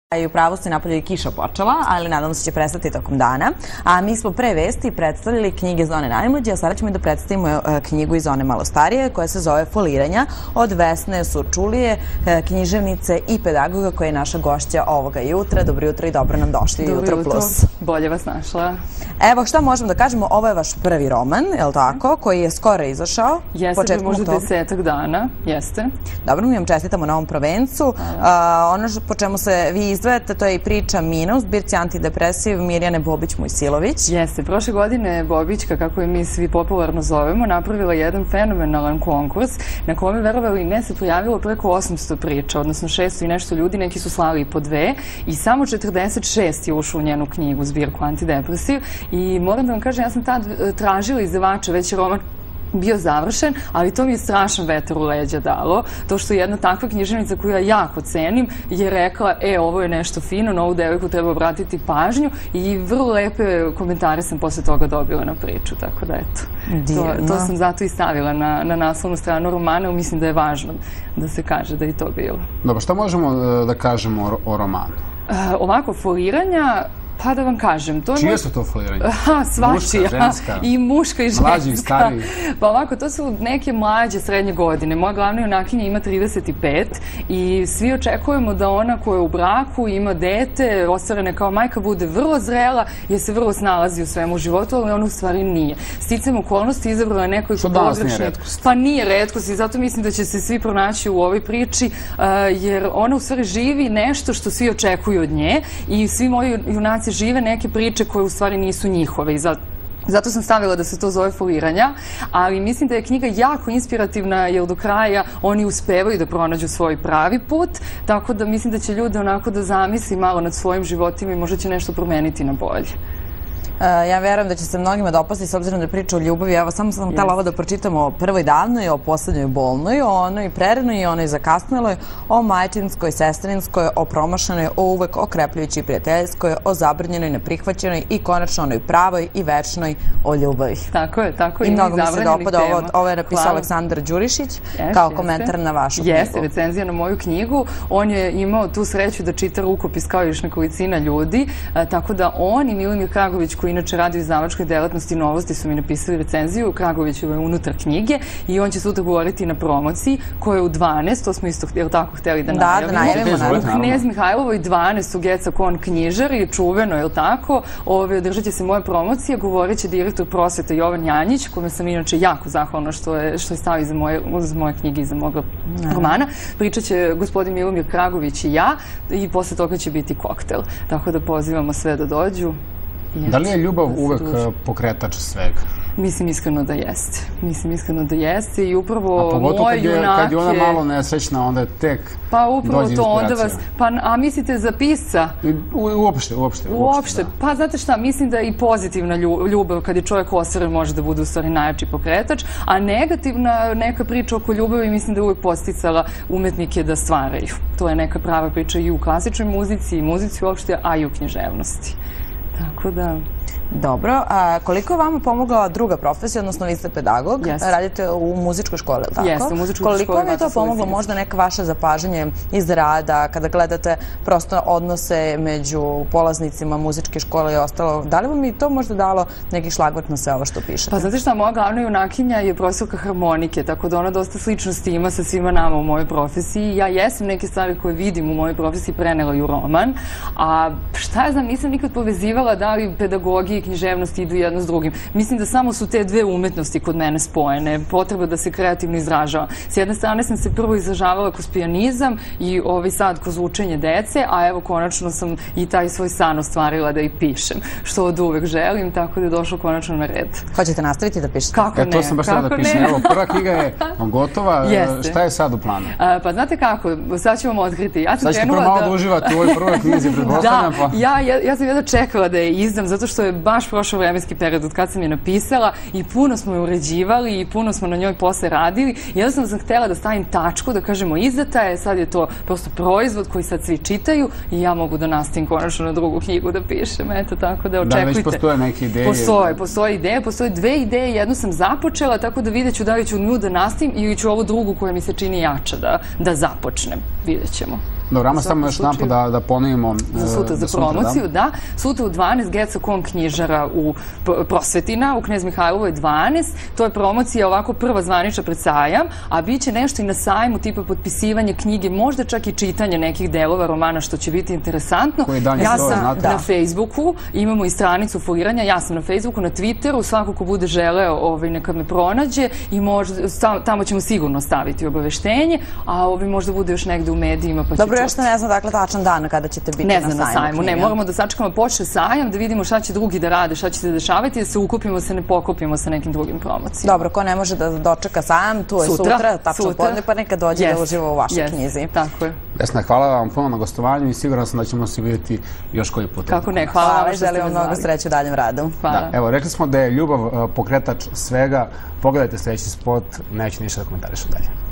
I u pravu ste, napolje je kiša počela, ali nadam se će prestati tokom dana. A mi smo pre vesti predstavili knjige iz one najmlađe, a sada ćemo i da predstavimo knjigu iz one malo starije, koja se zove Foliranja, od Vesne Surčulije, književnice i pedagoga, koja je naša gošća ovoga jutra. Dobro jutro i dobro nam došli u Jutro Plus. Bolje vas našla. Evo šta možemo da kažemo, ovo je vaš prvi roman, je li tako, koji je skoro izašao? Jeste, možda 10 dana, jeste. Dobro, mi vam čestitamo na ovom prvencu. Ono po čemu se vi izdvajate, to je i priča Mina u zbirci Antidepresiv Mirjane Bobić-Mujsilović. Jeste, prošle godine Bobićka, kako je mi svi popularno zovemo, napravila jedan fenomenalan konkurs na kome, verovali ne, se prijavilo preko 800 priča, odnosno 600 i nešto ljudi, neki su slali i po 2 i samo 46 je ušlo u njenu knjigu, zbirku Antidepresiv. I moram da vam kažem, ja sam tad tražila izdavača, već je roman bio završen, ali to mi je strašan vetar u leđa dalo. To što jedna takva književnica koju ja jako cenim je rekla, ovo je nešto fino, na ovu devojku treba obratiti pažnju, i vrlo lepe komentare sam posle toga dobila na priču, tako da eto. To sam zato i stavila na naslovnu stranu romana, mislim da je važno da se kaže da je to bilo. Dobro, šta možemo da kažemo o romanu? Ovako, Foliranja, pa da vam kažem, to je... Čije su to foliranje? Svačija. Muška, ženska? I muška i ženska. Mlađi, stariji? Pa ovako, to su neke mlađe srednje godine. Moja glavna junakinja ima 35 i svi očekujemo da ona koja je u braku, ima dete, ostvarena kao majka, bude vrlo zrela jer se vrlo snalazi u svemu u životu, ali ona u stvari nije. Sticajem okolnosti izabrala nekoliko pogrešnih... Što danas nije retkost? Pa nije retkost i zato mislim da će se svi pronaći u ovoj priči, jer ona u stvari živi nešto što svi očekuju od nje i svi moji junaci žive neke priče koje u stvari nisu njihove i zato sam stavila da se to zove Foliranja, ali mislim da je knjiga jako inspirativna jer do kraja oni uspevaju da pronađu svoj pravi put, tako da mislim da će ljude onako da zamisli malo nad svojim životima i možda će nešto promeniti na bolje. Ja verujem da će se mnogima dopasti s obzirom da je priča o ljubavi. Evo, samo sam htela ovo da pročitamo o prvoj davnoj, o poslednjoj bolnoj, o onoj preranoj i onoj zakasneloj, o majčinskoj, sestrinskoj, o promašanoj, o uvek okrepljujućoj i prijateljskoj, o zabranjenoj, neprihvaćenoj i konačno onoj pravoj i večnoj, o ljubavi. Tako je, tako i mnogo mi se dopada. Ovo je napisao Aleksandar Đurišić kao komentar na vašu knjigu. Jeste, recenzija na moju knjigu. On je imao tu sreću da čita rukopis kao još nekolicina ljudi, tako da on i Milimir Kragović, koji inače radi u izdavačkoj delatnosti Novosti, su mi napisali recenziju. Kragovićeva je unutar knjige i on će sutra govoriti na promociji koja je u 12, to smo isto hteli da najavimo. Da najavimo. U Knez Mihajlovoj 12 u Geca Kon knjižari, čuveno, je li tako? Održat će se moja promocija, govorit će direktor prosvete Jovan Janjić, kome sam inače jako zahvalna što je stao iza moje knjige, iza moga romana. Pričat će gospodin Milomir Kragović i ja i posle toga će biti koktel. Tako da pozivamo sve da dođu. Da li je ljubav uvek pokretač svega? Mislim iskreno da jeste. Mislim iskreno da jeste i upravo moje junake... A pogotovo kad je ona malo nesrećna, onda je tek dođe inspiracija. Pa upravo to, onda vas... A mislite za pisca? Uopšte. Pa znate šta, mislim da je i pozitivna ljubav kad je čovjek ostvaren može da bude u stvari najjači pokretač, a negativna neka priča oko ljubavi mislim da je uvek podsticala umetnike da stvaraju. To je neka prava priča i u klasičnoj muzici i muzici uopšte, a i u književnosti. Tako da... Dobro, a koliko je vama pomogla druga profesija, odnosno vi ste pedagog, radite u muzičkoj školi, ili tako? Jeste, u muzičkoj školi. Koliko vam je to pomoglo, možda neka vaše zapažanje iz rada, kada gledate prosto odnose među polaznicima muzičke škole i ostalo, da li vam i to možda dalo neki šlagvort na sve ovo što pišete? Pa znate šta, moja glavna junakinja je profesorka harmonike, tako da ona dosta sličnosti ima sa svima nama u mojoj profesiji. Ja jesam neke stvari koje vidim u mojoj profesiji prenela i u roman, a šta ja znam, nisam nikad povezivala da li pedagogija i književnost idu jedno s drugim. Mislim da samo su te dve umetnosti kod mene spojene. Potreba da se kreativno izražava. S jedne strane sam se prvo izražavala kroz pijanizam i sad kroz učenje dece, a evo konačno sam i taj svoj san ostvarila da i pišem. Što od uvek želim, tako da je došlo konačno na red. Hoćete nastaviti da pišete? Kako ne? To sam baš htjela da pišem. Evo, prva knjiga je gotova. Šta je sad u planu? Pa znate kako, sad ću vam otkriti. Sad ćete prvo malo da uživati u ovoj prvoj knjizi, pretpostavljam pa. Ja sam jedno čekala da je izdam, zato što je baš prošao vremenski period od kad sam je napisala i puno smo je uređivali i puno smo na njoj posle radili. Jednostavno sam htjela da stavim tačku, da kažemo izdata je, sad je to prosto proizvod koji sad svi čitaju i ja mogu da nastavim konačno na drugu knjigu da pišem. Eto, tako da očekujte. Da, već postoje neke ideje. Postoje ideje, postoje 2 ideje, jednu sam započela, tako da vidjet ću da li ću nju da nastavim ili ću ovu drugu koja mi se čini jača da započnem. Vidjet ćemo. Dobro, ama samo još napad da ponovimo za sutra, za promociju, da. Sutra u 12 Gecakon knjižara u Prosvetina, u Knez Mihajlovoj 12. To je promocija ovako prva zvanična pred sajam, a bit će nešto i na sajmu, tipa potpisivanje knjige, možda čak i čitanje nekih delova romana, što će biti interesantno. Ja sam na Facebooku, imamo i stranicu foliranja, ja sam na Facebooku, na Twitteru, svako ko bude želeo neka me pronađe i tamo ćemo sigurno staviti obaveštenje, a možda bude još negde u medijima pa će čuti. Još ne znam dakle tačan dan kada ćete biti na sajmu. Ne znam na sajmu, ne, moramo da sačekamo počne sajam, da vidimo šta će drugi da rade, šta će se dešavati, da se ukupimo, se ne pokupimo sa nekim drugim promocijama. Dobro, ko ne može da dočeka sajam, tu je sutra, tačno podne, pa neka dođe da uživa u vašoj knjizi. Tako je. Vesna, hvala vam puno na gostovanju i siguran sam da ćemo se vidjeti još koji put. Kako ne, hvala vam što ste me zvali. Želim vam mnogo sreće u daljem radu. Hvala. Evo, rekli smo da je ljubav pokretač svega. Pogledajte sljedeći spot, neću ništa da komentarišem dalje.